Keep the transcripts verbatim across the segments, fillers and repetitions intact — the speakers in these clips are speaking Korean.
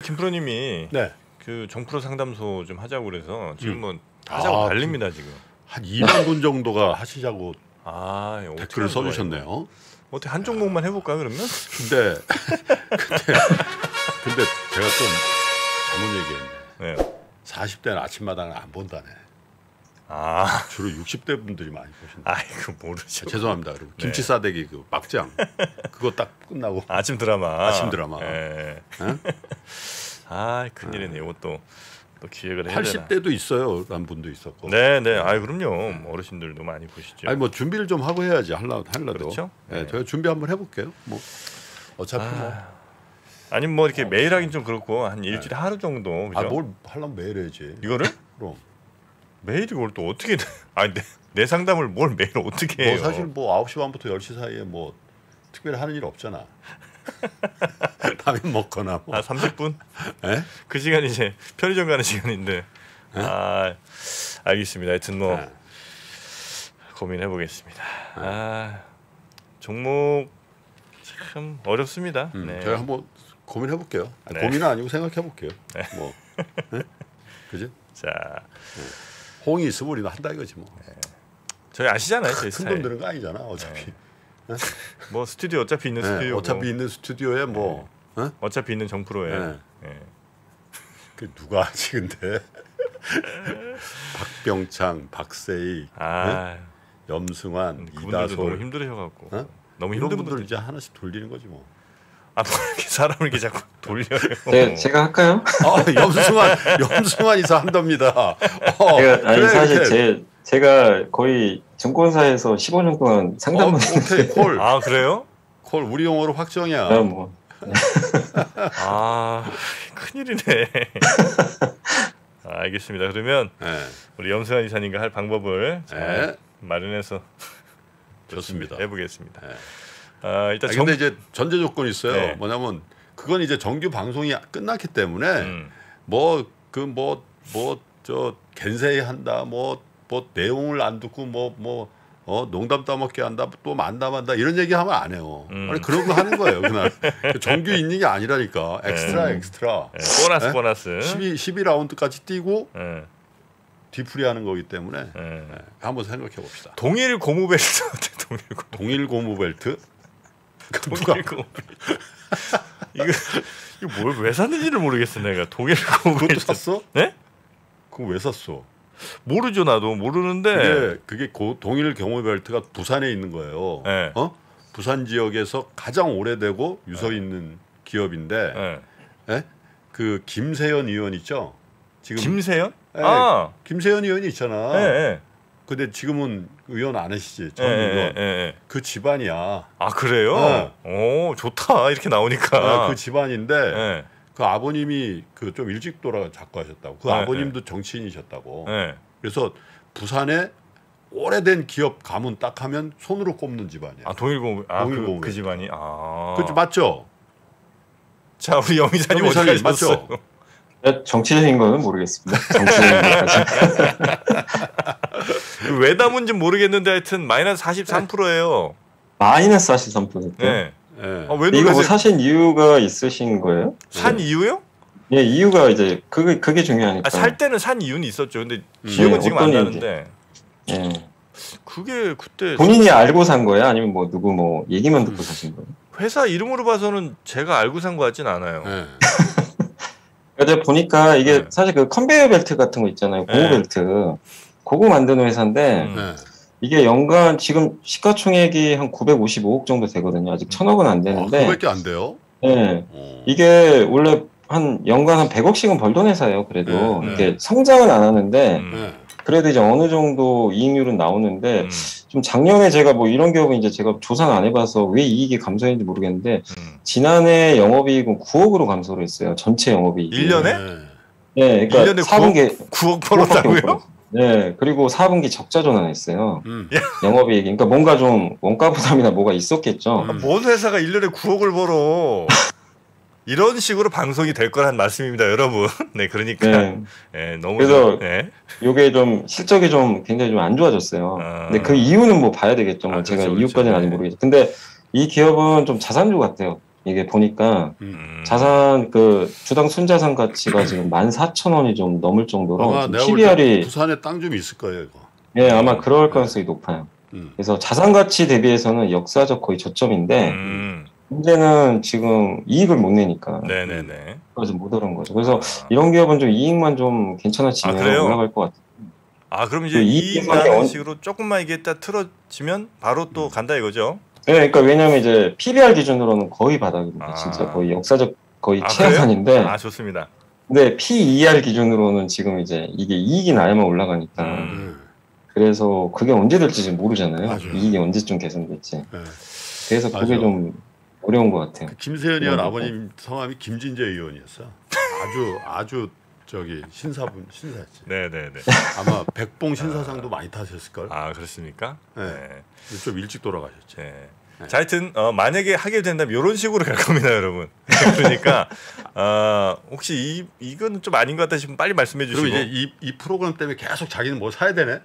김프로님이 네. 그 정프로 상담소 좀 하자고 그래서 지금 음. 뭐 하자고 아, 달립니다 지금. 한 이만 분 정도가 하시자고 아, 댓글을 써주셨네요. 어떻게 한 종목만 해볼까 그러면? 근데 근데 근데 제가 좀 잘못 얘기했네. 네. 사십 대는 아침마당을 안 본다네. 아, 주로 육십 대 분들이 많이 보신다. 아이고 모르죠. 아, 죄송합니다. 그리고 네. 김치 싸대기 그 막장 그거 딱 끝나고 아침 드라마. 아침 드라마. 예. 응? 아, 큰일이네. 이것도 또 기획을 해야 되나. 팔십 대도 있어요. 란 분도 있었고. 네, 네. 아, 그럼요. 어르신들도 많이 보시죠. 아니 뭐 준비를 좀 하고 해야지 할라 할라도. 그렇죠? 네, 네. 저희가 준비 한번 해볼게요. 뭐 어차피 아, 뭐. 아니면 뭐 이렇게 매일 하긴 좀 그렇고 한 일주일에 하루 정도. 그죠? 아뭘 하려면 매일 해야지. 이거를 그럼. 매일 이걸 또 어떻게? 아니 내, 내 상담을 뭘 매일 어떻게 해요? 뭐 사실 뭐 아홉 시 반부터 열 시 사이에 뭐 특별히 하는 일 없잖아. 라면 먹거나 뭐. 아, 삼십 분? 에? 그 시간 이제 편의점 가는 시간인데. 에? 아, 알겠습니다. 하여튼 뭐 에. 고민해 보겠습니다. 아, 종목 참 어렵습니다. 음, 네. 제가 한번 고민해 볼게요. 네. 고민은 아니고 생각해 볼게요. 네. 뭐, 네? 그지? 자, 홍이 있으면 우리도 한다 이거지 뭐. 저희 아시잖아요, 저희 큰 스타일. 돈 드는 거 아니잖아 어차피. 네. 뭐 스튜디오 어차피 있는 네, 스튜디오. 어차피 있는 스튜디오에 뭐. 어? 어차피 있는 정프로에. 네. 예. 그 누가 하지 근데. 박병창, 박세희, 아, 네? 염승환, 그분들도 이다솔. 너무 힘들으셔갖고. 어? 너무 이런 힘든 분들 분들. 이제 하나씩 돌리는 거지 뭐. 아, 뭐 이렇게 사람을 이렇게 자꾸 돌려요. 제, 제가 할까요? 아, 염승환, 염승환 이사 한답니다. 어, 제가 아니 그래, 사실 이렇게. 제 제가 거의 증권사에서 십오 년 동안 어, 상담을 오케이 콜, 아, 그래요? 콜 우리 용어로 확정이야. 했어요. 뭐 아, 큰일이네. 아, 알겠습니다. 그러면 네, 우리 염승환 이사님과 할 방법을 잘 네. 마련해서 좋습니다. 해보겠습니다. 네. 아, 일단 아, 정... 근데 이제 전제 조건이 있어요. 네. 뭐냐면 그건 이제 정규 방송이 끝났기 때문에 음. 뭐 그 뭐 뭐 저 겐세이 한다 뭐 뭐 내용을 안 듣고 뭐 뭐 어 농담 따먹게 한다 또 만담한다 이런 얘기 하면 안 해요. 음. 아니 그런 거 하는 거예요. 그날 정규 있는 게 아니라니까 엑스트라 네. 엑스트라 네, 보너스 네? 보너스. 십이 십이 라운드까지 뛰고 네. 뒤풀이 하는 거기 때문에 네. 네, 한번 생각해 봅시다. 동일 고무벨트 어때? 동일 고무. 동일 고무 벨트 그 누가 동일 고무벨트. 이거 이거 뭘 왜 샀는지를 모르겠어 내가. 동일 그것도 고무벨트. 샀어? 네? 그거 왜 샀어? 모르죠 나도 모르는데. 그게 그게 고, 동일 경호 벨트가 부산에 있는 거예요. 네. 어? 부산 지역에서 가장 오래되고 유서 있는 기업인데, 네. 예? 그 김세연 의원 있죠? 지금 김세연? 예, 아, 김세연 의원이 있잖아. 예, 예. 근데 지금은 의원 안 하시지? 전 예, 의원. 예, 예. 그 집안이야. 아 그래요? 오 좋다 이렇게 나오니까. 예, 그 집안인데 예, 그 아버님이 그 좀 일찍 돌아 작고하셨다고. 그 네, 아버님도 정치인이셨다고. 예. 그래서 부산에 오래된 기업 가문 딱 하면 손으로 꼽는 집안이야. 아 동일고 아 동일 그, 고무 그 집안이 아. 그죠 맞죠? 자 우리 영 이사님 영 어디 이사님, 가셨어요? 맞죠? 정치적인 거는 모르겠습니다. 정치적인 것까지. 왜 담은지 모르겠는데 하여튼 마이너스 사십삼 퍼센트예요. 마이너스 사십삼 퍼센트. 네. 예. 아, 왜 이거 뭐 놀라세요? 사신 이유가 있으신 거예요? 산 이유요? 예, 이유가 이제 그게 그게 중요하니까. 아, 살 때는 산 이유는 있었죠. 근데 음. 기억은 네, 지금 안 어떤 나는데. 예. 그게 그때 본인이 알고 산 거예요? 아니면 뭐 누구 뭐 얘기만 듣고 사신 거예요? 회사 이름으로 봐서는 제가 알고 산 거 같진 않아요. 예. 근데 보니까 이게 네. 사실 그 컨베이어 벨트 같은 거 있잖아요. 고무 네. 벨트. 그거 만드는 회사인데 음. 예. 이게 연간 지금 시가총액이 한 구백오십오억 정도 되거든요. 아직 천억은 안 아, 되는데. 그거밖에 안 돼요? 예. 어. 이게 원래 한 연간 한 백억씩은 벌던 회사예요. 그래도 네, 네. 이게 성장은 안 하는데 음. 예. 그래도 이제 어느 정도 이익률은 나오는데 음. 좀 작년에 제가 뭐 이런 기업은 이제 제가 조사는 안 해봐서 왜 이익이 감소했는지 모르겠는데 음. 지난해 영업이익은 구억으로 감소를 했어요. 전체 영업이익이. 일 년에? 예. 네, 그러니까 일 년에 사 분기 구억 벌었다고요? 네, 그리고 사 분기 적자 전환했어요. 음. 영업이익. 그러니까 뭔가 좀 원가 부담이나 뭐가 있었겠죠. 음. 뭔 회사가 일 년에 구억을 벌어. 이런 식으로 방송이 될 거란 말씀입니다, 여러분. 네, 그러니까 네. 네, 너무 그래서 좀, 네. 요게 좀 실적이 좀 굉장히 좀 안 좋아졌어요. 아. 근데 그 이유는 뭐 봐야 되겠죠. 뭐 아, 제가 그렇죠, 이유까지는 그렇죠. 아직 모르겠죠. 근데 이 기업은 좀 자산주 같아요. 이게 보니까 음. 자산 그 주당 순자산 가치가 지금 만 사천 원이 좀 넘을 정도로 아마 내가 볼 때 피비알이 부산에 땅 좀 있을 거예요, 이거. 예 아마 그럴 가능성이 높아요. 음. 그래서 자산 가치 대비해서는 역사적 거의 저점인데 음. 문제는 지금 이익을 못 내니까 네네네. 그래서 못 오른 거죠. 그래서 이런 기업은 좀 이익만 좀 괜찮아지면 아, 그래요? 올라갈 것 같아요. 아 그럼 이제 그 이익 이익 나는 언- 식으로 조금만 이게 딱 틀어지면 바로 또 간다 이거죠. 네, 그러니까 왜냐면 이제 피비알 기준으로는 거의 바닥입니다. 아. 진짜 거의 역사적 거의 아, 최하산인데 아 좋습니다. 근데 피이알 기준으로는 지금 이제 이게 이익이 나야만 올라가니까 음. 음. 그래서 그게 언제 될지 지금 모르잖아요. 맞아요. 이익이 언제쯤 개선될지. 네. 그래서 그게 맞아. 좀 어려운 것 같아요. 그 김세현 의원 그런 아버님 성함이 김진재 의원이었어. 아주 아주 저기 신사분 신사였지. 네네네. 아마 백봉 신사상도 많이 타셨을 걸. 아 그렇습니까? 네. 네. 좀 일찍 돌아가셨지. 네. 네. 자, 하여튼 어, 만약에 하게 된다면 이런 식으로 갈 겁니다, 여러분. 그러니까 어, 혹시 이 이건 좀 아닌 것 같다 싶으면 빨리 말씀해 주시고. 그럼 이제 이, 이 프로그램 때문에 계속 자기는 뭐 사야 되네.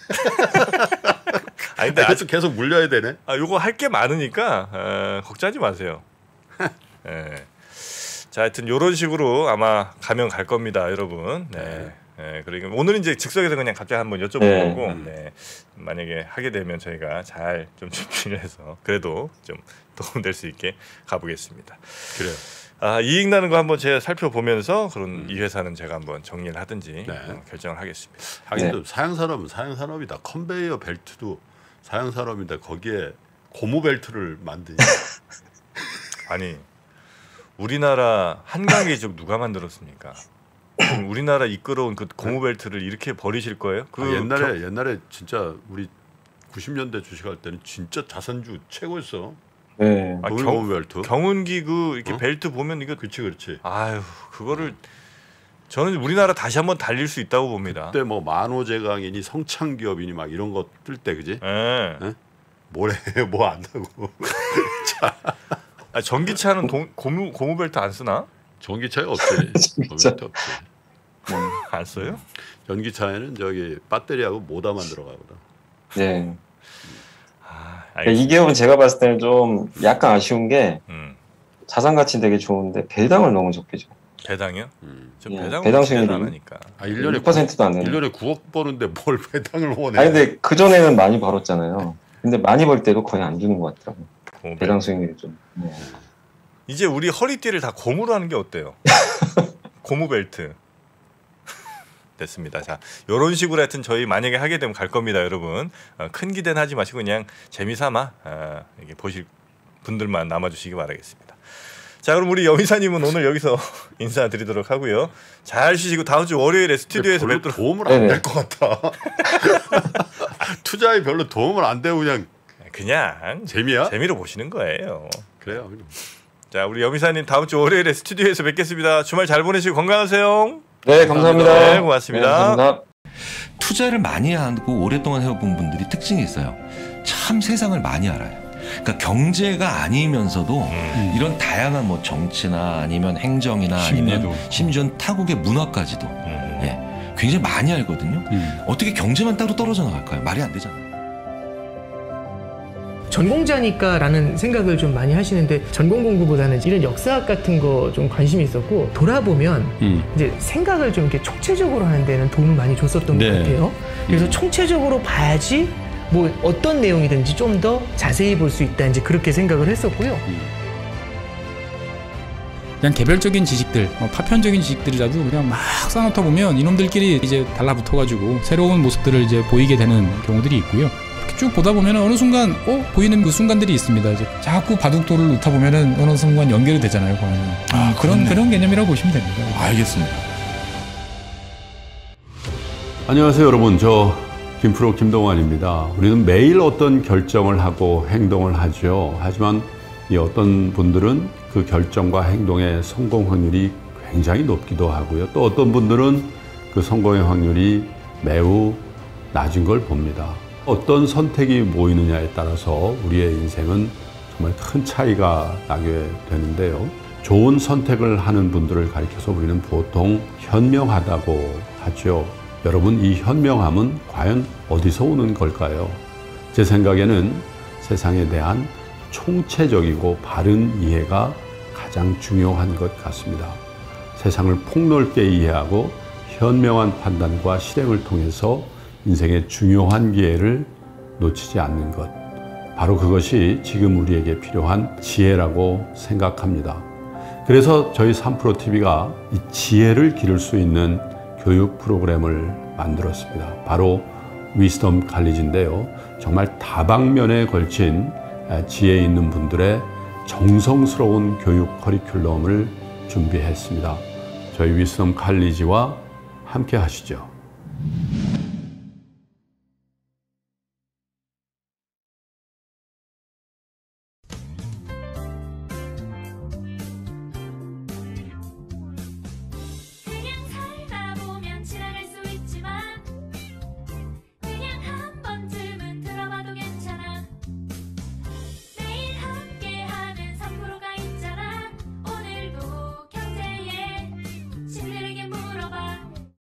아니 근데 아직도 아직 계속 물려야 되네. 아 요거 할 게 많으니까 어, 걱정하지 마세요. 네. 자, 하여튼 이런 식으로 아마 가면 갈 겁니다, 여러분. 네. 네. 네, 그러니까 오늘은 이제 즉석에서 그냥 갑자기 한번 여쭤보는 네. 거고, 음. 네. 만약에 하게 되면 저희가 잘 좀 집중을 해서 그래도 좀 도움될 수 있게 가보겠습니다. 그래요. 아, 이익 나는 거 한번 제가 살펴보면서 그런 음. 이 회사는 제가 한번 정리를 하든지 네. 어, 결정을 하겠습니다. 하긴 네. 또 사양산업은 사양산업이다. 컨베이어 벨트도 사양산업인데 거기에 고무 벨트를 만드니. 아니 우리나라 한강 계적 누가 만들었습니까? 지금 우리나라 이끌어온 그 고무벨트를 이렇게 버리실 거예요? 그 아, 옛날에 겨- 옛날에 진짜 우리 구십 년대 주식할 때는 진짜 자선주 최고였어. 네. 아, 독일 경- 고무 벨트. 경운기 그 이렇게 어? 벨트 보면 이거 그렇지 그렇지. 아유 그거를 저는 우리나라 다시 한번 달릴 수 있다고 봅니다. 그때 뭐 만호제강이니 성창기업이니 막 이런 거 뜰 때 그지? 예. 네? 뭐래 뭐 안다고. 아, 전기차는 동, 고무 고무벨트 안 쓰나? 전기차에 없지. 진짜. 벨트 없지. 안 써요? 전기차에는 저기 배터리하고 모다만 들어가거든. 네. 아, 그러니까 이 알겠습니다. 기업은 제가 봤을 때는 좀 약간 아쉬운 게 음, 자산 가치는 되게 좋은데 배당을 너무 적게 줘. 배당이요? 음. 저 예, 배당 배당 수익이 안 수익률이 하니까. 아 일 년에 육 퍼센트도 안 되는. 일 년에 구억 버는데 뭘 배당을 원해? 아니 근데 그 전에는 많이 벌었잖아요. 근데 많이 벌 때도 거의 안 주는 것 같더라고. 고무벨트. 배당 수익률이 좀. 네. 이제 우리 허리띠를 다 고무로 하는 게 어때요? 고무벨트. 됐습니다. 자, 이런 식으로 하여튼 저희 만약에 하게 되면 갈 겁니다, 여러분. 어, 큰 기대는 하지 마시고 그냥 재미삼아 어, 이게 보실 분들만 남아주시기 바라겠습니다. 자, 그럼 우리 여미사님은 오늘 여기서 인사드리도록 하고요. 잘 쉬시고 다음 주 월요일에 스튜디오에서 별로 뵙도록. 도움을 네네. 안 될 것 같아. 투자에 별로 도움을 안 되고 그냥 그냥 재미야? 재미로 보시는 거예요. 그래요. 그럼. 자, 우리 여미사님 다음 주 월요일에 스튜디오에서 뵙겠습니다. 주말 잘 보내시고 건강하세요. 네, 감사합니다. 네, 고맙습니다. 네, 감사합니다. 투자를 많이 하고 오랫동안 해본 분들이 특징이 있어요. 참 세상을 많이 알아요. 그러니까 경제가 아니면서도 음. 이런 다양한 뭐 정치나 아니면 행정이나 아니면 심지어 타국의 문화까지도 음. 예, 굉장히 많이 알거든요. 음. 어떻게 경제만 따로 떨어져 나갈까요? 말이 안 되잖아요. 전공자니까라는 생각을 좀 많이 하시는데 전공 공부보다는 이런 역사학 같은 거 좀 관심이 있었고 돌아보면 음. 이제 생각을 좀 이렇게 총체적으로 하는 데는 도움을 많이 줬었던 네. 것 같아요. 그래서 총체적으로 봐야지 뭐 어떤 내용이든지 좀 더 자세히 볼 수 있다 이제 그렇게 생각을 했었고요. 그냥 개별적인 지식들, 어, 파편적인 지식들이라도 그냥 막 쌓아놓다 보면 이놈들끼리 이제 달라붙어가지고 새로운 모습들을 이제 보이게 되는 경우들이 있고요. 이렇게 쭉 보다 보면 어느 순간 어 보이는 그 순간들이 있습니다. 이제 자꾸 바둑돌을 놓다 보면은 어느 순간 연결이 되잖아요. 거기는. 아, 음, 그런 그렇네. 그런 개념이라고 보시면 됩니다. 알겠습니다. 안녕하세요 여러분. 저 김프로 김동완입니다. 우리는 매일 어떤 결정을 하고 행동을 하죠. 하지만 이 어떤 분들은 그 결정과 행동의 성공 확률이 굉장히 높기도 하고요. 또 어떤 분들은 그 성공의 확률이 매우 낮은 걸 봅니다. 어떤 선택이 모이느냐에 따라서 우리의 인생은 정말 큰 차이가 나게 되는데요. 좋은 선택을 하는 분들을 가리켜서 우리는 보통 현명하다고 하죠. 여러분, 이 현명함은 과연 어디서 오는 걸까요? 제 생각에는 세상에 대한 총체적이고 바른 이해가 가장 중요한 것 같습니다. 세상을 폭넓게 이해하고 현명한 판단과 실행을 통해서 인생의 중요한 기회를 놓치지 않는 것. 바로 그것이 지금 우리에게 필요한 지혜라고 생각합니다. 그래서 저희 삼프로티비가 이 지혜를 기를 수 있는 교육 프로그램을 만들었습니다. 바로 위스덤 칼리지인데요. 정말 다방면에 걸친 지혜 있는 분들의 정성스러운 교육 커리큘럼을 준비했습니다. 저희 위스덤 칼리지와 함께 하시죠.